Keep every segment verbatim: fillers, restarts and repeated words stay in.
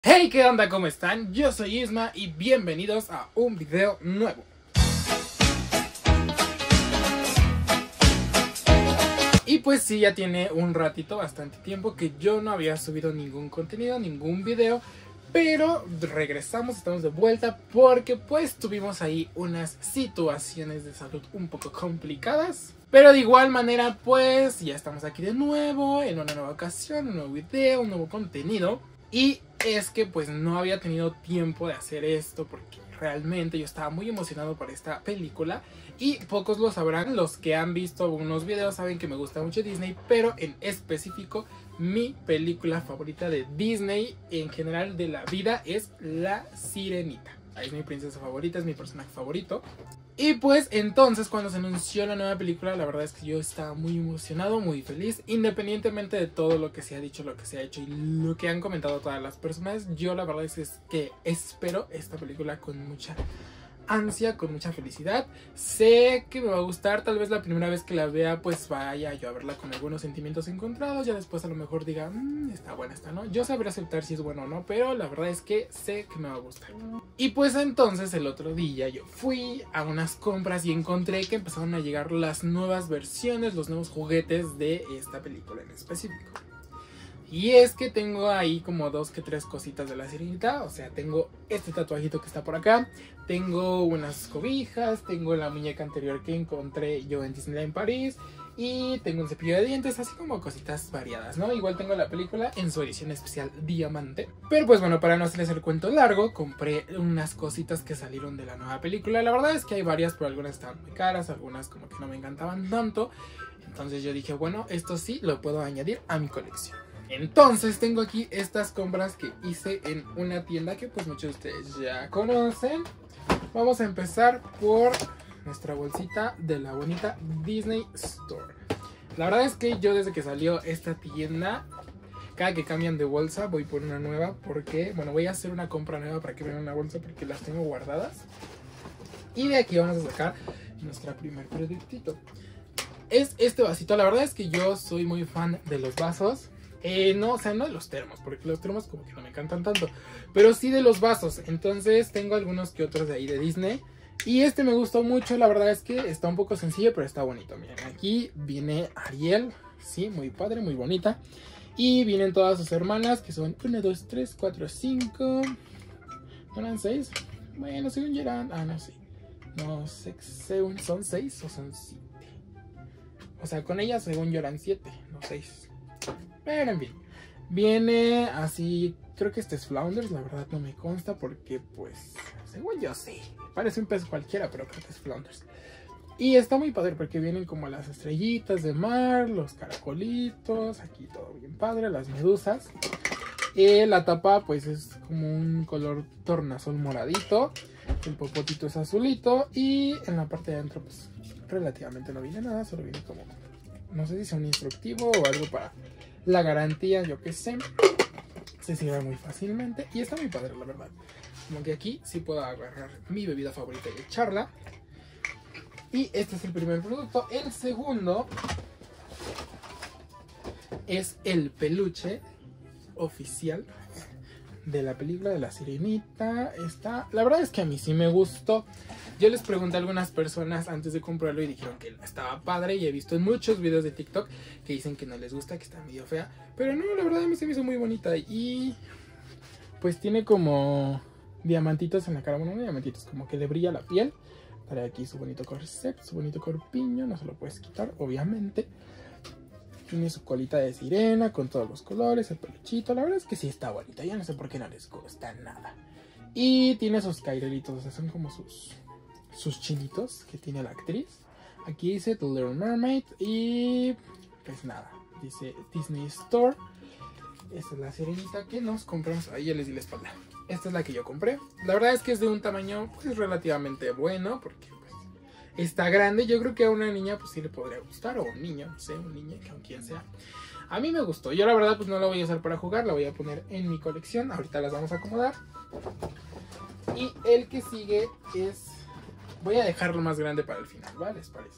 Hey, ¿qué onda? ¿Cómo están? Yo soy Isma y bienvenidos a un video nuevo. Y pues sí, ya tiene un ratito, bastante tiempo que yo no había subido ningún contenido, ningún video. Pero regresamos, estamos de vuelta porque pues tuvimos ahí unas situaciones de salud un poco complicadas. Pero de igual manera pues ya estamos aquí de nuevo, en una nueva ocasión, un nuevo video, un nuevo contenido. Y es que pues no había tenido tiempo de hacer esto porque realmente yo estaba muy emocionado por esta película. Y pocos lo sabrán, los que han visto algunos videos saben que me gusta mucho Disney, pero en específico mi película favorita de Disney en general de la vida es La Sirenita. Es mi princesa favorita, es mi personaje favorito. Y pues entonces cuando se anunció la nueva película, la verdad es que yo estaba muy emocionado, muy feliz. Independientemente de todo lo que se ha dicho, lo que se ha hecho y lo que han comentado todas las personas, yo la verdad es que espero esta película con mucha ansia, con mucha felicidad. Sé que me va a gustar, tal vez la primera vez que la vea pues vaya yo a verla con algunos sentimientos encontrados, ya después a lo mejor diga, mmm, está buena esta, ¿no? Yo sabré aceptar si es bueno o no, pero la verdad es que sé que me va a gustar. Y pues entonces el otro día yo fui a unas compras y encontré que empezaron a llegar las nuevas versiones, los nuevos juguetes de esta película en específico. Y es que tengo ahí como dos que tres cositas de La Sirenita. O sea, tengo este tatuajito que está por acá. Tengo unas cobijas. Tengo la muñeca anterior que encontré yo en Disneyland París. Y tengo un cepillo de dientes, así como cositas variadas, ¿no? Igual tengo la película en su edición especial diamante. Pero pues bueno, para no hacerles el cuento largo, compré unas cositas que salieron de la nueva película. La verdad es que hay varias, pero algunas estaban muy caras, algunas como que no me encantaban tanto. Entonces yo dije, bueno, esto sí lo puedo añadir a mi colección. Entonces tengo aquí estas compras que hice en una tienda que pues muchos de ustedes ya conocen. Vamos a empezar por nuestra bolsita de la bonita Disney Store. La verdad es que yo desde que salió esta tienda, cada que cambian de bolsa voy por una nueva porque, bueno, voy a hacer una compra nueva para que vean una bolsa porque las tengo guardadas. Y de aquí vamos a sacar nuestro primer productito. Es este vasito, la verdad es que yo soy muy fan de los vasos. Eh, no, o sea, no de los termos, porque los termos como que no me encantan tanto, pero sí de los vasos. Entonces tengo algunos que otros de ahí de Disney. Y este me gustó mucho, la verdad es que está un poco sencillo, pero está bonito. Miren, aquí viene Ariel, sí, muy padre, muy bonita. Y vienen todas sus hermanas, que son uno, dos, tres, cuatro, cinco. ¿No eran seis? Bueno, según yo eran... Ah, no sé. No sé, según son seis o son siete. O sea, con ellas según yo eran siete, no seis. Pero en fin, viene así, creo que este es Flounders, la verdad no me consta porque pues, según yo sí, parece un pez cualquiera, pero creo que es Flounders. Y está muy padre porque vienen como las estrellitas de mar, los caracolitos, aquí todo bien padre, las medusas. Y la tapa pues es como un color tornasol moradito, el popotito es azulito y en la parte de adentro pues relativamente no viene nada, solo viene como, no sé si es un instructivo o algo para la garantía, yo que sé. Se cierra muy fácilmente y está muy padre, la verdad. Como que aquí sí puedo agarrar mi bebida favorita y echarla. Y este es el primer producto. El segundo es el peluche oficial de la película de La Sirenita. Está, la verdad es que a mí sí me gustó. Yo les pregunté a algunas personas antes de comprarlo y dijeron que estaba padre. Y he visto en muchos videos de TikTok que dicen que no les gusta, que está medio fea. Pero no, la verdad a mí se me hizo muy bonita. Y pues tiene como diamantitos en la cara. Bueno, no diamantitos, como que le brilla la piel. Trae aquí su bonito corset, su bonito corpiño. No se lo puedes quitar, obviamente. Tiene su colita de sirena con todos los colores, el peluchito. La verdad es que sí está bonita. Ya no sé por qué no les gusta nada. Y tiene sus cairelitos, o sea, son como sus... sus chinitos que tiene la actriz. Aquí dice The Little Mermaid. Y pues nada, dice Disney Store. Esta es la sirenita que nos compramos. Ahí ya les di la espalda. Esta es la que yo compré. La verdad es que es de un tamaño pues relativamente bueno, porque pues está grande. Yo creo que a una niña pues sí le podría gustar, o un niño, no sé, un niño, o quien sea. A mí me gustó. Yo la verdad pues no la voy a usar para jugar, la voy a poner en mi colección. Ahorita las vamos a acomodar. Y el que sigue es... voy a dejarlo más grande para el final, ¿vale? ¿Les parece?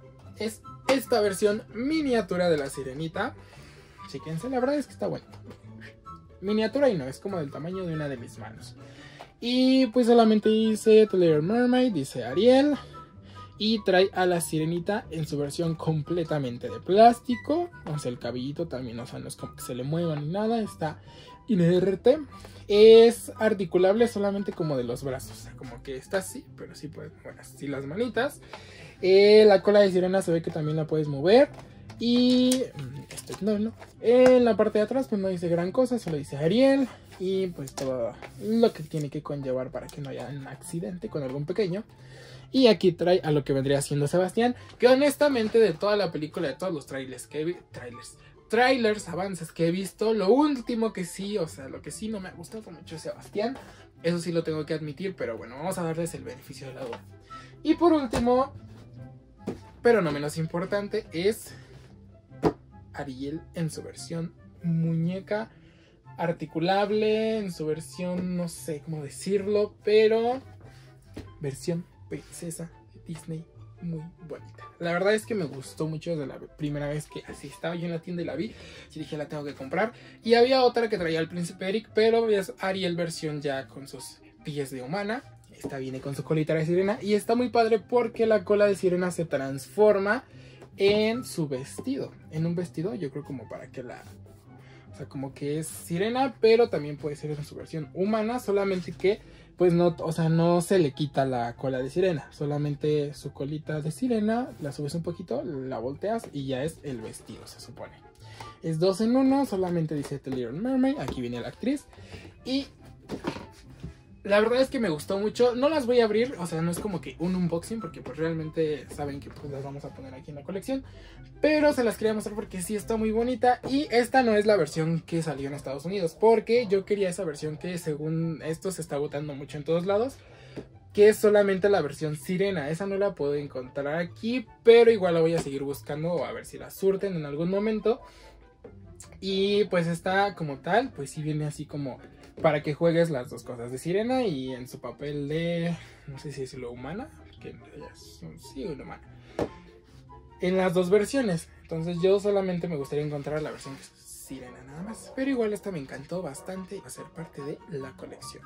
Es esta versión miniatura de La Sirenita. Chéquense, la verdad es que está bueno. miniatura y no, es como del tamaño de una de mis manos. Y pues solamente dice The Little Mermaid, dice Ariel. Y trae a la sirenita en su versión completamente de plástico. O sea, el cabellito también, o sea, no es como que se le mueva ni nada, está inerte. Es articulable solamente como de los brazos, o sea, como que está así, pero sí puedes mover así las manitas. Eh, la cola de sirena se ve que también la puedes mover. Y este no, no. En la parte de atrás pues no dice gran cosa, solo dice Ariel. Y pues todo lo que tiene que conllevar para que no haya un accidente con algún pequeño. Y aquí trae a lo que vendría siendo Sebastián, que honestamente de toda la película, de todos los trailers que he visto, trailers, trailers, avances que he visto, lo último que sí, o sea, lo que sí no me ha gustado mucho es Sebastián. Eso sí lo tengo que admitir, pero bueno, vamos a darles el beneficio de la duda. Y por último, pero no menos importante, es Ariel en su versión muñeca articulable, en su versión, no sé cómo decirlo, pero versión princesa de Disney, muy bonita. La verdad es que me gustó mucho desde la primera vez que así estaba yo en la tienda y la vi. Y dije, la tengo que comprar. Y había otra que traía al príncipe Eric, pero es Ariel versión ya con sus pies de humana. Esta viene con su colita de sirena y está muy padre porque la cola de sirena se transforma en su vestido. En un vestido, yo creo como para que la... O sea, como que es sirena, pero también puede ser en su versión humana, solamente que pues no, o sea, no se le quita la cola de sirena, solamente su colita de sirena, la subes un poquito, la volteas y ya es el vestido, se supone. Es dos en uno, solamente dice The Little Mermaid, aquí viene la actriz. Y la verdad es que me gustó mucho, no las voy a abrir, o sea, no es como que un unboxing, porque pues realmente saben que pues las vamos a poner aquí en la colección. Pero se las quería mostrar porque sí está muy bonita. Y esta no es la versión que salió en Estados Unidos, porque yo quería esa versión que según esto se está agotando mucho en todos lados, que es solamente la versión sirena. Esa no la puedo encontrar aquí, pero igual la voy a seguir buscando a ver si la surten en algún momento. Y pues está como tal, pues sí viene así como para que juegues las dos cosas de sirena y en su papel de, no sé si es lo humana, que ella es sí, una humana, en las dos versiones. Entonces yo solamente me gustaría encontrar la versión que es sirena nada más, pero igual esta me encantó bastante, va a ser parte de la colección.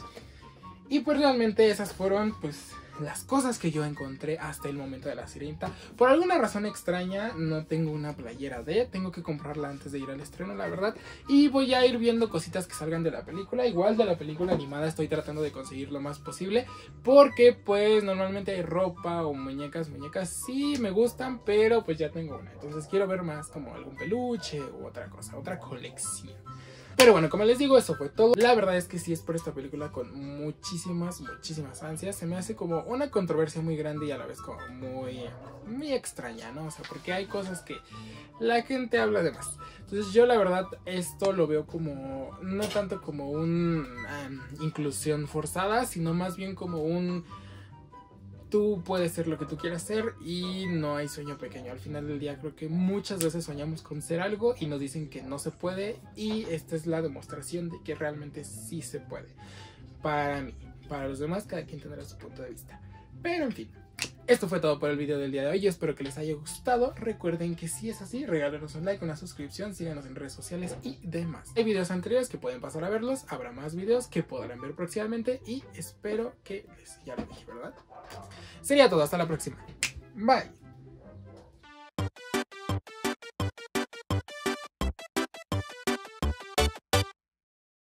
Y pues realmente esas fueron pues las cosas que yo encontré hasta el momento de la sirenita. Por alguna razón extraña no tengo una playera de, tengo que comprarla antes de ir al estreno, la verdad. Y voy a ir viendo cositas que salgan de la película. Igual de la película animada estoy tratando de conseguir lo más posible, porque pues normalmente hay ropa o muñecas, muñecas sí me gustan, pero pues ya tengo una. Entonces quiero ver más como algún peluche u otra cosa, otra colección. Pero bueno, como les digo, eso fue todo. La verdad es que sí espero esta película con muchísimas, muchísimas ansias. Se me hace como una controversia muy grande y a la vez como muy, muy extraña, ¿no? O sea, porque hay cosas que la gente habla de más. Entonces yo la verdad esto lo veo como, no tanto como una um, inclusión forzada, sino más bien como un... Tú puedes ser lo que tú quieras ser y no hay sueño pequeño. Al final del día creo que muchas veces soñamos con ser algo y nos dicen que no se puede, y esta es la demostración de que realmente sí se puede. Para mí, para los demás cada quien tendrá su punto de vista. Pero en fin, esto fue todo por el video del día de hoy. Yo espero que les haya gustado. Recuerden que si es así, regálenos un like, una suscripción, síganos en redes sociales y demás. Hay videos anteriores que pueden pasar a verlos, habrá más videos que podrán ver próximamente y espero que les, ya lo dije, ¿verdad? Sería todo, hasta la próxima. Bye.